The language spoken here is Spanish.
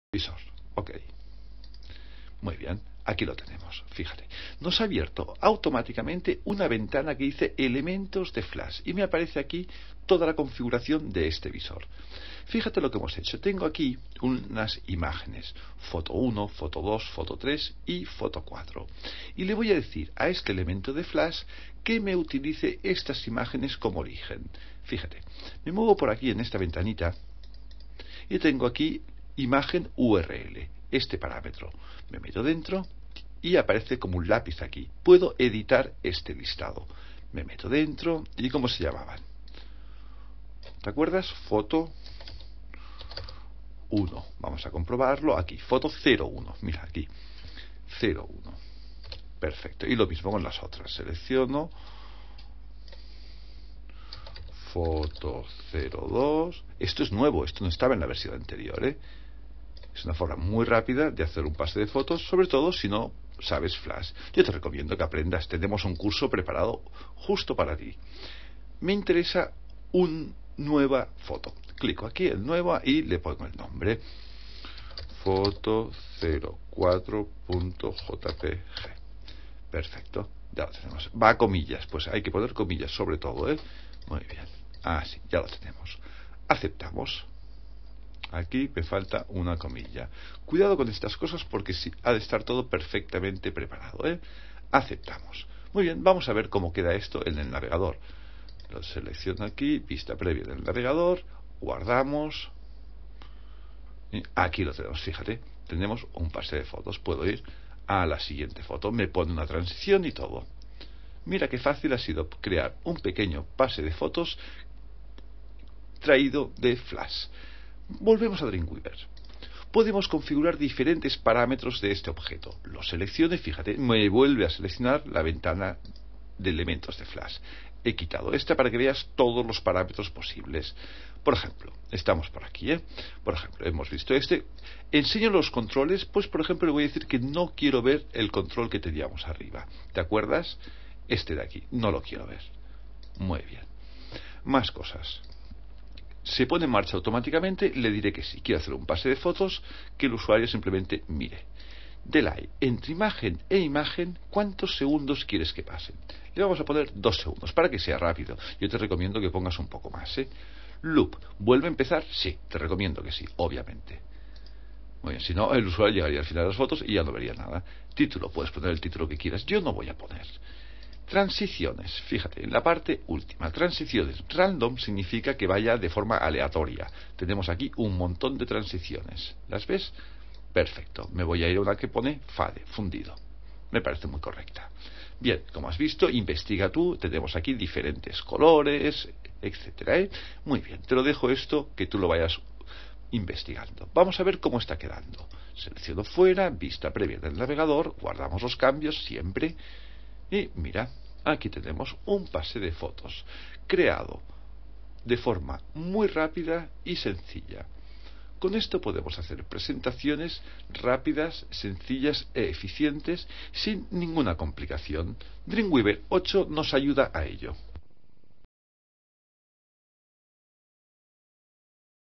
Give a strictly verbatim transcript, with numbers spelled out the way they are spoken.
Visor, ok. Muy bien, aquí lo tenemos, fíjate. Nos ha abierto automáticamente una ventana que dice elementos de flash y me aparece aquí toda la configuración de este visor. Fíjate lo que hemos hecho. Tengo aquí unas imágenes, foto uno, foto dos, foto tres y foto cuatro. Y le voy a decir a este elemento de flash que me utilice estas imágenes como origen. Fíjate, me muevo por aquí en esta ventanita y tengo aquí imagen U R L, este parámetro. Me meto dentro y aparece como un lápiz aquí. Puedo editar este listado. Me meto dentro y ¿cómo se llamaban? ¿Te acuerdas? Foto uno. Vamos a comprobarlo aquí. Foto cero uno. Mira aquí. cero uno. Perfecto. Y lo mismo con las otras. Selecciono foto cero dos. Esto es nuevo. Esto no estaba en la versión anterior, ¿eh? Es una forma muy rápida de hacer un pase de fotos, sobre todo si no sabes Flash. Yo te recomiendo que aprendas. Tenemos un curso preparado justo para ti. Me interesa una nueva foto. Clico aquí en nueva y le pongo el nombre. Foto cero cuatro punto J P G. Perfecto. Ya lo tenemos. Va a comillas. Pues hay que poner comillas sobre todo, ¿eh? Muy bien. Ah, sí, ya lo tenemos. Aceptamos. Aquí me falta una comilla. Cuidado con estas cosas porque sí, ha de estar todo perfectamente preparado, ¿eh? Aceptamos. Muy bien, vamos a ver cómo queda esto en el navegador. Lo selecciono aquí, vista previa del navegador, guardamos. Y aquí lo tenemos, fíjate. Tenemos un pase de fotos. Puedo ir a la siguiente foto. Me pone una transición y todo. Mira qué fácil ha sido crear un pequeño pase de fotos traído de Flash. Volvemos a Dreamweaver. Podemos configurar diferentes parámetros de este objeto. Lo selecciono y fíjate, me vuelve a seleccionar la ventana de elementos de Flash. He quitado esta para que veas todos los parámetros posibles. Por ejemplo, estamos por aquí, ¿eh? Por ejemplo, hemos visto este. Enseño los controles, pues por ejemplo le voy a decir que no quiero ver el control que teníamos arriba. ¿Te acuerdas? Este de aquí, no lo quiero ver. Muy bien. Más cosas. Se pone en marcha automáticamente, le diré que sí. Quiero hacer un pase de fotos, que el usuario simplemente mire. Delay, entre imagen e imagen, ¿cuántos segundos quieres que pasen? Le vamos a poner dos segundos, para que sea rápido. Yo te recomiendo que pongas un poco más, ¿eh? Loop, ¿vuelve a empezar? Sí, te recomiendo que sí, obviamente. Muy bien, si no, el usuario llegaría al final de las fotos y ya no vería nada. Título, puedes poner el título que quieras. Yo no voy a poner. Transiciones, fíjate, en la parte última, transiciones random significa que vaya de forma aleatoria. Tenemos aquí un montón de transiciones. ¿Las ves? Perfecto. Me voy a ir a una que pone fade, fundido. Me parece muy correcta. Bien, como has visto, investiga tú. Tenemos aquí diferentes colores, etcétera, ¿eh? Muy bien, te lo dejo esto que tú lo vayas investigando. Vamos a ver cómo está quedando. Selecciono fuera, vista previa del navegador, guardamos los cambios siempre. Y mira, aquí tenemos un pase de fotos creado de forma muy rápida y sencilla. Con esto podemos hacer presentaciones rápidas, sencillas e eficientes sin ninguna complicación. Dreamweaver ocho nos ayuda a ello.